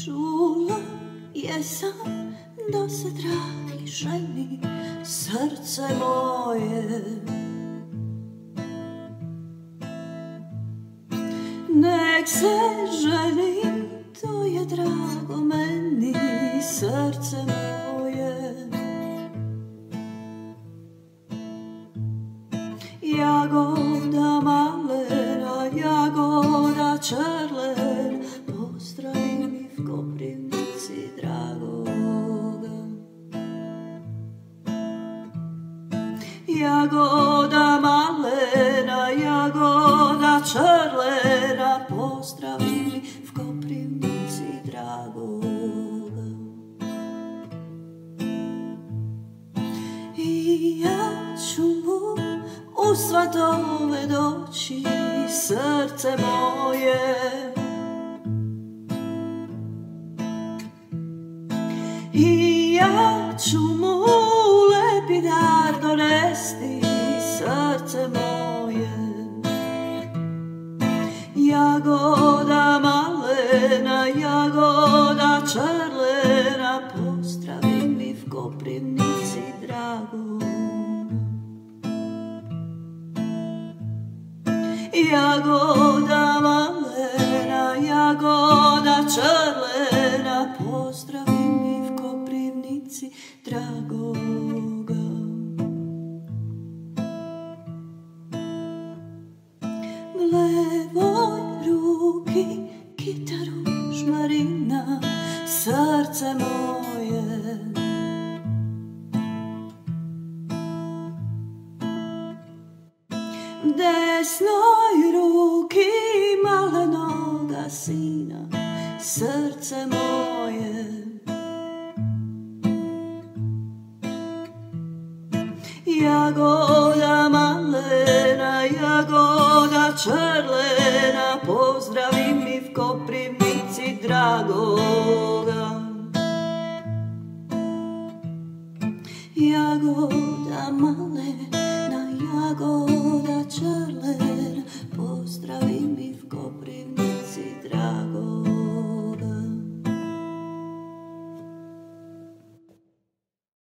Čula jesam da se dragi ženi srce moje. Nek se ženi, to je drago meni, srce moje. Jagoda malena, jagoda čerlena, pozdravi mi v Koprivnici dragoga. Jagoda malena, jagoda čerlena, pozdravi mi v Koprivnici dragoga. I ja ću mu u svatove doći, srce moje. I ja ću mu lepi dar donesti, srce moje. Jagoda malena, jagoda čerlena, pozdravi mi v Koprivnici dragoga. Jagoda malena, jagoda čerlena, pozdravi mi v Koprivnici dragoga. V levoj ruki kitaru žmarina, srce moje. V desnoj ruki malenoga sina, srce moje. Jagoda malena, jagoda čerlena, pozdravi mi v Koprivnici